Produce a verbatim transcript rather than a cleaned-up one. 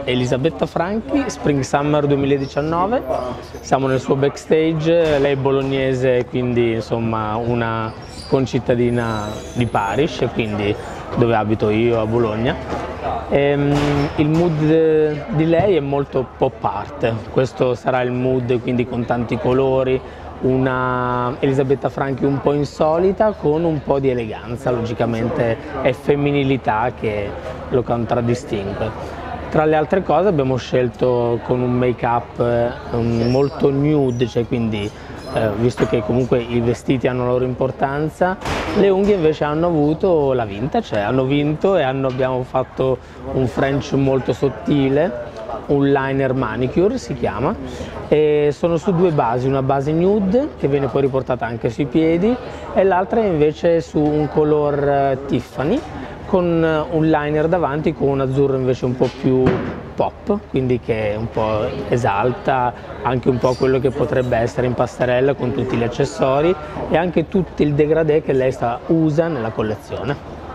Elisabetta Franchi, Spring Summer duemiladiciannove, siamo nel suo backstage, lei è bolognese, quindi insomma una concittadina di Paris, quindi dove abito io a Bologna. Ehm, il mood di lei è molto pop art, questo sarà il mood, quindi con tanti colori, una Elisabetta Franchi un po' insolita con un po' di eleganza, logicamente è femminilità che lo contraddistingue. Tra le altre cose abbiamo scelto con un make-up eh, molto nude, cioè quindi eh, visto che comunque i vestiti hanno la loro importanza, le unghie invece hanno avuto la vinta, cioè hanno vinto e hanno, abbiamo fatto un French molto sottile, un liner manicure si chiama, e sono su due basi, una base nude che viene poi riportata anche sui piedi e l'altra invece su un color Tiffany con un liner davanti con un azzurro invece un po' più pop, quindi che un po' esalta anche un po' quello che potrebbe essere in passerella con tutti gli accessori e anche tutto il degradé che lei sta, usa nella collezione.